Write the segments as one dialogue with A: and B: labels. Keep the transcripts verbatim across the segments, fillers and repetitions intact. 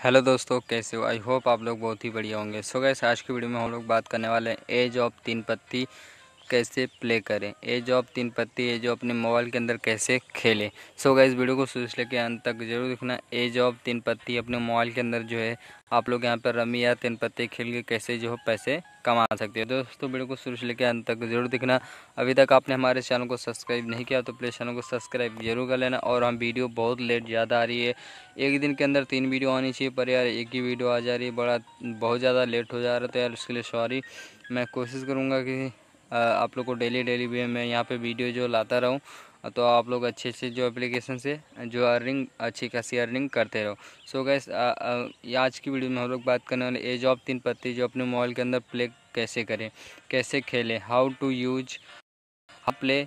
A: Hello दोस्तों, कैसे हो? आई होप आप लोग बहुत ही बढ़िया होंगे। सो गाइस, आज की वीडियो में हम लोग बात करने वाले हैं एज ऑफ तीन पत्ती कैसे प्ले करें। एज ऑफ तीन पत्ती एज ऑफ अपने मोबाइल के अंदर कैसे खेलें। सो गाइस, वीडियो को शुरू से लेकर अंत तक जरूर देखना। एज ऑफ तीन पत्ती अपने मोबाइल के अंदर जो है आप लोग यहाँ पर रमी या तीन पत्ती खेल के कैसे जो है पैसे कमा सकते हो। दोस्तों, वीडियो को शुरू से लेकर अंत तक जरूर देखना। अभी तक आपने हमारे चैनल को सब्सक्राइब नहीं किया तो प्लीज़ चैनल को सब्सक्राइब जरूर कर लेना। और हम वीडियो बहुत लेट ज़्यादा आ रही है, एक दिन के अंदर तीन वीडियो आनी चाहिए, पर यार एक ही वीडियो आ जा रही है, बड़ा बहुत ज़्यादा लेट हो जा रहा था यार, उसके लिए सॉरी। मैं कोशिश करूँगा कि आ, आप लोग को डेली डेली भी मैं यहाँ पे वीडियो जो लाता रहूँ, तो आप लोग अच्छे अच्छे जो एप्लीकेशन से जो अर्निंग अच्छी खासी अर्निंग करते रहो। सो गैस, आज की वीडियो में हम लोग बात करने वाले एज ऑफ तीन पत्ती जो अपने मोबाइल के अंदर प्ले कैसे करें, कैसे खेलें, how to use play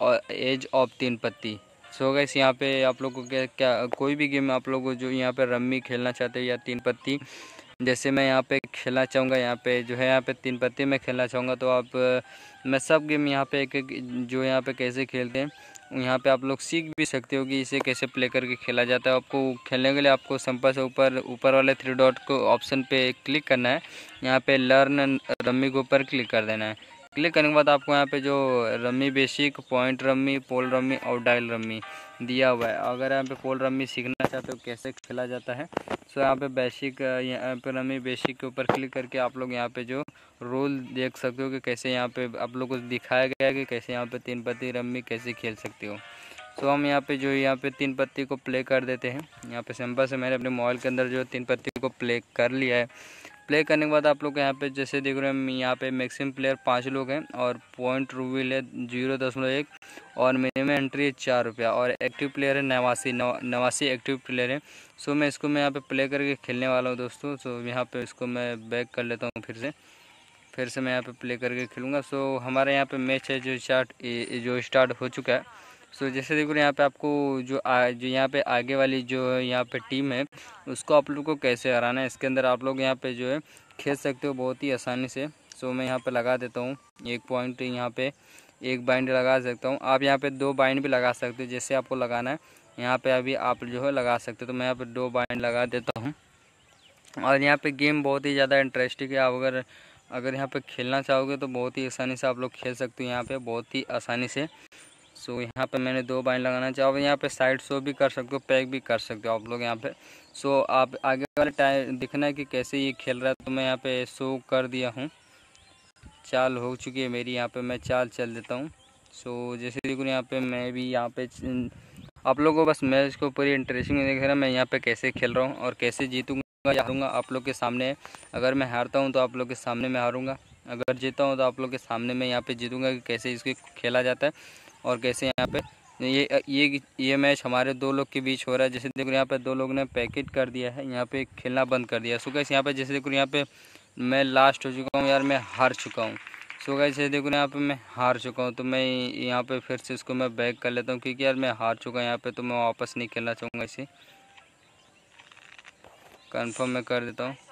A: age of Teen Patti. So gas, यहाँ पे आप लोग को क्या क्या कोई भी गेम आप लोग को जो यहाँ पे रम्मी खेलना चाहते हो या तीन पत्ती, जैसे मैं यहाँ पे खेलना चाहूँगा, यहाँ पे जो है यहाँ पे तीन पत्ती में खेलना चाहूँगा, तो आप मैं सब गेम यहाँ पे एक एक जो यहाँ पे कैसे खेलते हैं यहाँ पे आप लोग सीख भी सकते हो कि इसे कैसे प्ले करके खेला जाता है। आपको खेलने के लिए आपको सिंपल से ऊपर ऊपर वाले थ्री डॉट को ऑप्शन पे क्लिक करना है। यहाँ पे लर्न रम्मी के ऊपर क्लिक कर देना है। क्लिक करने के बाद आपको यहाँ पे जो rummy basic, point rummy, pool rummy और डायल रम्मी दिया हुआ है। अगर यहाँ पे पोल रम्मी सीखना चाहते हो कैसे खेला जाता है, सो यहाँ पे बेसिक यहाँ पे रम्मी बेसिक के ऊपर क्लिक करके आप लोग यहाँ पे जो रूल देख सकते हो कि कैसे यहाँ पे आप लोग को दिखाया गया है कि कैसे यहाँ पे तीन पत्ती रम्मी कैसे खेल सकते हो। सो हम यहाँ पे जो यहाँ पे तीन पत्ती को प्ले कर देते हैं। यहाँ पे सिंपल से मैंने अपने मोबाइल के अंदर जो तीन पत्ती को प्ले कर लिया है। प्ले करने के बाद आप लोग यहाँ पे जैसे देख रहे हैं यहाँ पे मैक्सिमम प्लेयर पाँच लोग हैं और पॉइंट रूविल है जीरो दशमलव एक और मिनिमम एंट्री है चार रुपया और एक्टिव प्लेयर है नवासी नवासी एक्टिव प्लेयर है। सो मैं इसको मैं यहाँ पे प्ले करके खेलने वाला हूँ दोस्तों। सो यहाँ पे इसको मैं बैक कर लेता हूँ, फिर से फिर से मैं यहाँ पे प्ले करके खेलूँगा। सो हमारे यहाँ पे मैच है जो स्टार्ट जो स्टार्ट हो चुका है। सो जैसे देखो यहाँ पे आपको जो आ, जो यहाँ पे आगे वाली जो यहाँ पे टीम है उसको आप लोग को कैसे हराना है, इसके अंदर आप लोग यहाँ पे जो है खेल सकते हो बहुत ही आसानी से। सो मैं यहाँ पे लगा देता हूँ एक पॉइंट, यहाँ पे एक बाइंड लगा सकता हूँ। आप यहाँ पे दो बाइंड भी लगा सकते हो, जैसे आपको लगाना है यहाँ पे अभी आप जो है लगा सकते हो। तो मैं यहाँ पे दो बाइंड लगा देता हूँ। और यहाँ पे गेम बहुत ही ज़्यादा इंटरेस्टिंग है। आप अगर अगर यहाँ पे खेलना चाहोगे तो बहुत ही आसानी से आप लोग खेल सकते हो यहाँ पे बहुत ही आसानी से। सो यहाँ पे मैंने दो बाइंड लगाना चाहो, यहाँ पे साइड शो भी कर सकते हो, पैक भी कर सकते हो आप लोग यहाँ पे। सो आप आगे वाले टाइम दिखना है कि कैसे ये खेल रहा है, तो मैं यहाँ पे शो कर दिया हूँ। चाल हो चुकी है मेरी, यहाँ पे मैं चाल चल देता हूँ। सो जैसे देखो यहाँ पे मैं भी यहाँ पे आप लोगों को बस मैच को पूरी इंटरेस्टिंग देख रहा है मैं यहाँ पे कैसे खेल रहा हूँ और कैसे जीतूँगा या हारूँगा आप लोग के सामने। अगर मैं हारता हूँ तो आप लोग के सामने मैं हारूँगा, अगर जीता हूँ तो आप लोग के सामने मैं यहाँ पे जीतूँगा कि कैसे इसको खेला जाता है और कैसे यहाँ पे ये ये ये मैच हमारे दो लोग के बीच हो रहा है। जैसे देखो यहाँ पे दो लोग ने पैकेट कर दिया है, यहाँ पे खेलना बंद कर दिया। सो गाइस, यहाँ पे जैसे देखो यहाँ पे मैं लास्ट हो चुका हूँ यार, मैं हार चुका हूँ। सो गाइस जैसे देखो यहाँ पे मैं हार चुका हूँ, तो मैं यहाँ पे फिर से इसको मैं बैक कर लेता हूँ क्योंकि यार मैं हार चुका हूँ यहाँ पे, तो मैं वापस नहीं खेलना चाहूँगा, इसे कंफर्म मैं कर देता हूँ।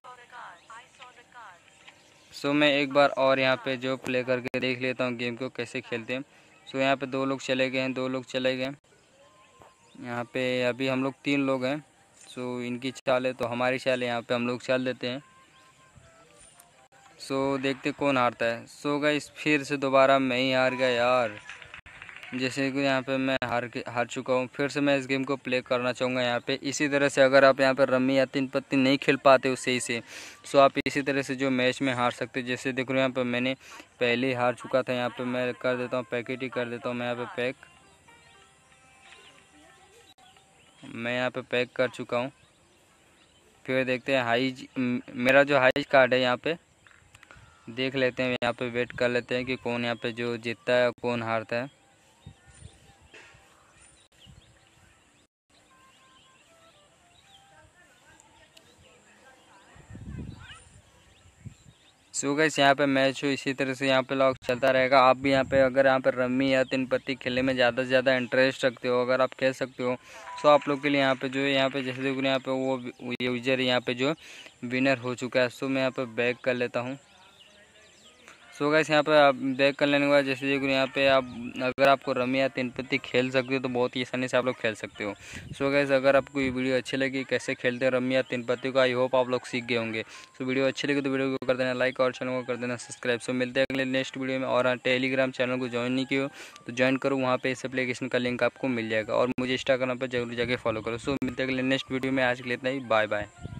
A: सो मैं एक बार और यहाँ पे जो प्ले करके देख लेता हूँ गेम को कैसे खेलते हैं। सो यहाँ पे दो लोग चले गए हैं, दो लोग चले गए यहाँ पे, अभी हम लोग तीन लोग हैं। सो इनकी चाल है तो हमारी चाल है, यहाँ पे हम लोग चल देते हैं। सो देखते कौन हारता है। सो गाइस, फिर से दोबारा मैं ही हार गया यार। जैसे कि यहाँ पे मैं हार के हार चुका हूँ, फिर से मैं इस गेम को प्ले करना चाहूँगा यहाँ पे। इसी तरह से अगर आप यहाँ पे रम्मी या तीन पत्ती नहीं खेल पाते हो सही से, सो आप इसी तरह से जो मैच में हार सकते हो। जैसे देखो यहाँ पे मैंने पहले ही हार चुका था, यहाँ पे मैं कर देता हूँ पैकेट ही कर देता हूँ मैं यहाँ पे पैक। मैं यहाँ पे पैक कर चुका हूँ। फिर देखते हैं हाई, मेरा जो हाई कार्ड है यहाँ पे देख लेते हैं, यहाँ पे वेट कर लेते हैं कि कौन यहाँ पे जो जीतता है कौन हारता है। सो गाइस, यहाँ पे मैच हो इसी तरह से यहाँ पे लॉक चलता रहेगा। आप भी यहाँ पे अगर यहाँ पे रम्मी या तीन पत्ती खेलने में ज़्यादा से ज़्यादा इंटरेस्ट रखते हो, अगर आप खेल सकते हो, सो आप लोग के लिए यहाँ पे जो है यहाँ पे जैसे देखो यहाँ पे वो यूजर यहाँ पे जो विनर हो चुका है। सो मैं यहाँ पे बैक कर लेता हूँ। सो गाइस यहाँ पे आप बैक कर लेने के बाद जैसे देखो यहाँ पे आप अगर आपको रमी या तीन पत्ती खेल सकते हो तो बहुत ही आसानी से आप लोग खेल सकते हो। सो गाइस अगर आपको ये वीडियो अच्छी लगी कैसे खेलते हैं रमी या तीन पत्ती को, आई होप आप लोग सीख गए होंगे। सो वीडियो अच्छी लगी तो वीडियो को कर देना लाइक और चैनल को कर देना सब्सक्राइब। सो मिलते हैं अगले नेक्स्ट वीडियो में। और टेलीग्राम चैनल को ज्वाइन नहीं किया तो ज्वाइन करो, वहाँ पे इस एप्लीकेशन का लिंक आपको मिल जाएगा। और मुझे इंस्टाग्राम पर जरूर जाके फॉलो करो। सो मिलते हैं अगले नेक्स्ट वीडियो में। आज के लिए इतना ही, बाय बाय।